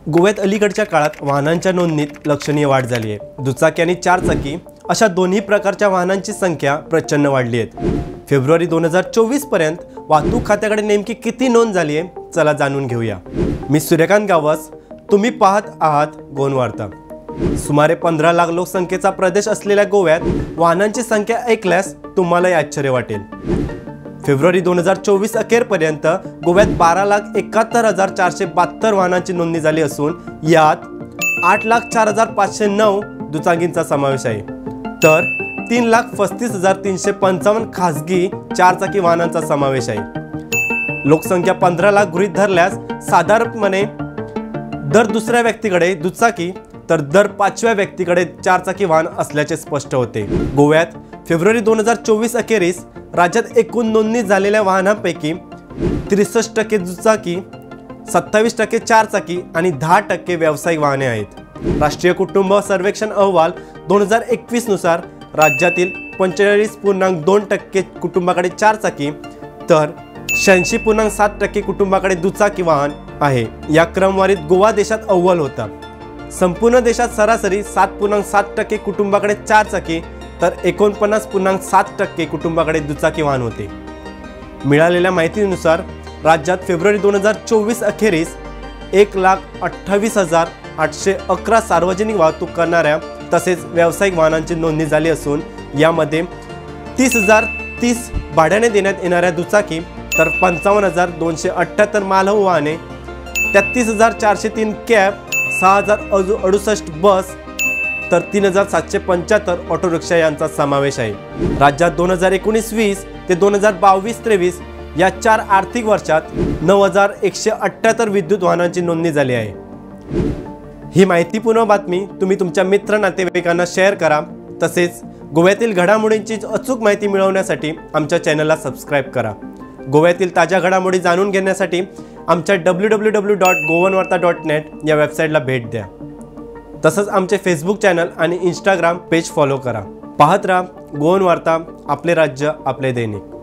गोव्यात अलीकडच्या काळात वाहनांच्या नोंदणीत लक्षणीय वाढ झाली आहे। दुचाकी आणि चारचाकी अशा दोन्ही प्रकारच्या वाहनांची संख्या प्रचंड वाढली आहे। फेब्रुवारी 2024 पर्यंत वाहतूक खात्याकडे नेमकी किती नोंद झाली आहे, चला जाणून घेऊया। मी सूर्यकांत गावस, तुम्ही पाहत आहात गोवन वार्ता। सुमारे 15 लाख लोकसंख्येचा प्रदेश असलेल्या गोव्यात वाहनांची संख्या ऐकल्यास तुम्हालाही आश्चर्य वाटेल। फेब्रुवारी 2024 अखेरपर्यंत गोव्यात 12,71,472 वाहनांची नोंदणी झाली असून यात 8,04,509 दुचाकींचा समावेश आहे, तर 3,35,355 खासगी चारचाकी वाहनांचा समावेश आहे। लोकसंख्या 15 लाख गृहीत धरल्यास साधारणपणे दर दुसऱ्या व्यक्तीकडे दुचाकी तर दर 5व्या व्यक्तीकडे चारचाकी वाहन असल्याचे स्पष्ट होते। गोव्यात फेब्रुवारी 2024 अखेरीस राज्यात एकूण नोंदणी झालेल्या वाहनांपैकी 63% दुचाकी, 27% चारचाकी आणि 10% व्यावसायिक वाहने आहेत। राष्ट्रीय कुटुंब सर्वेक्षण अहवाल 2021 नुसार राज्यातील 45.2% कुटुंबाकडे चारचाकी तर 86.7% कुटुंबाकडे दुचाकी वाहन आहे। या क्रमवारीत गोवा देशात अव्वल होता। संपूर्ण देशात सरासरी 7.7% कुटुंबाकडे चारचाकी तर 49.7% कुटुंबाकडे दुचाकी वाहन होते। मिळालेल्या माहितीनुसार राज्यात फेब्रुवारी 2024 अखेरीस 1,28,811 सार्वजनिक वाहतूक करणाऱ्या तसेच व्यावसायिक वाहनांची नोंदणी झाली असून यामध्ये 30,030 भाड्याने देण्यात येणाऱ्या दुचाकी तर 55,278 मालवाहू वाहने, 33,403 कॅब, 6,068 बस तर 3,775 ऑटो रिक्षा यांचा समावेश आहे। राज्यात 2019-20 ते 2022-23 या 4 आर्थिक वर्षात 9,178 विद्युत वाहनांची नोंदणी झाली आहे। ही माहितीपूर्ण बातमी तुम्ही तुमच्या मित्र नातेवाईकांना शेअर करा। तसेच गोव्यातील घडामोडींची अचूक माहिती मिळवण्यासाठी आमच्या चॅनलला सबस्क्राइब करा। गोव्यातील ताज्या घडामोडी जाणून घेण्यासाठी आमच्या www.gowanwarta.net या वेबसाईटला भेट द्या। तसंच आमचे फेसबुक चॅनल आणि इंस्टाग्राम पेज फॉलो करा। पाहत राहा गोवन वार्ता, आपले राज्य आपले दैनिक।